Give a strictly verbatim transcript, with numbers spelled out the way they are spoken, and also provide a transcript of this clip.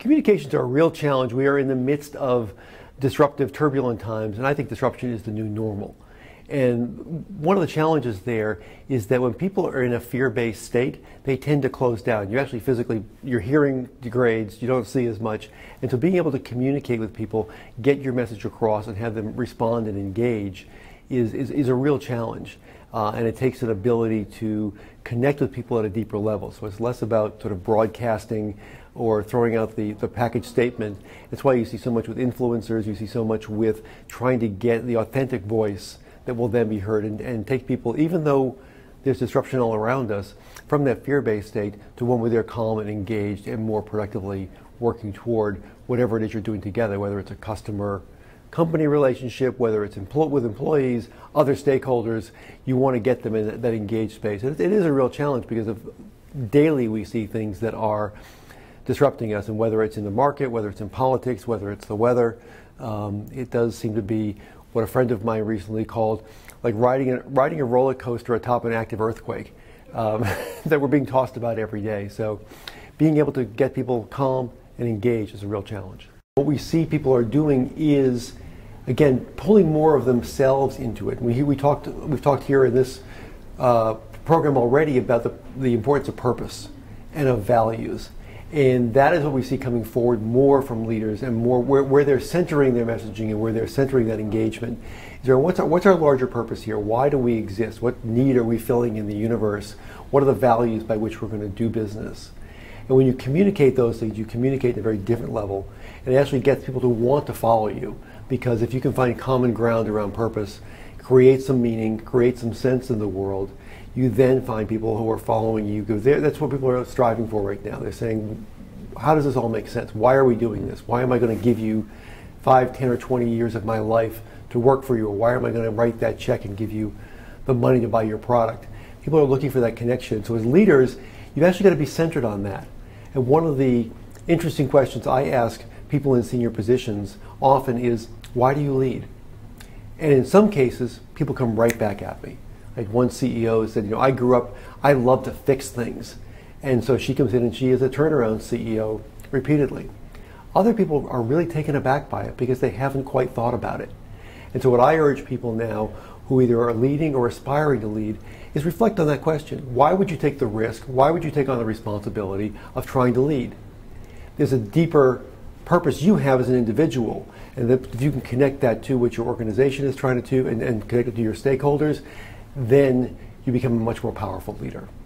Communications are a real challenge. We are in the midst of disruptive, turbulent times, and I think disruption is the new normal. And one of the challenges there is that when people are in a fear-based state, they tend to close down. You actually physically, your hearing degrades, you don't see as much. And so being able to communicate with people, get your message across, and have them respond and engage is, is, is a real challenge. Uh, and it takes an ability to connect with people at a deeper level. So it's less about sort of broadcasting or throwing out the, the package statement. It's why you see so much with influencers, you see so much with trying to get the authentic voice that will then be heard and, and take people, even though there's disruption all around us, from that fear-based state to one where they're calm and engaged and more productively working toward whatever it is you're doing together, whether it's a customer company relationship, whether it's empl- with employees, other stakeholders. You want to get them in that, that engaged space. And it, it is a real challenge because of daily we see things that are disrupting us, and whether it's in the market, whether it's in politics, whether it's the weather, um, it does seem to be what a friend of mine recently called like riding a, riding a roller coaster atop an active earthquake um, that we're being tossed about every day. So being able to get people calm and engaged is a real challenge. What we see people are doing is, again, pulling more of themselves into it. We, we talked, we've talked here in this uh, program already about the, the importance of purpose and of values. And that is what we see coming forward more from leaders, and more where, where they're centering their messaging and where they're centering that engagement. Is there, what's, our, what's our larger purpose here? Why do we exist? What need are we filling in the universe? What are the values by which we're going to do business? And when you communicate those things, you communicate at a very different level, and it actually gets people to want to follow you. Because if you can find common ground around purpose, create some meaning, create some sense in the world, you then find people who are following you. Because that's what people are striving for right now. They're saying, how does this all make sense? Why are we doing this? Why am I going to give you five, ten, or twenty years of my life to work for you? Or why am I going to write that check and give you the money to buy your product? People are looking for that connection. So as leaders, you've actually got to be centered on that. And one of the interesting questions I ask people in senior positions often is, why do you lead? And in some cases, people come right back at me. Like one C E O said, you know, I grew up, I love to fix things. And so she comes in and she is a turnaround C E O repeatedly. Other people are really taken aback by it because they haven't quite thought about it. And so what I urge people now who either are leading or aspiring to lead is reflect on that question. Why would you take the risk? Why would you take on the responsibility of trying to lead? There's a deeper purpose you have as an individual, and if you can connect that to what your organization is trying to do and, and connect it to your stakeholders, then you become a much more powerful leader.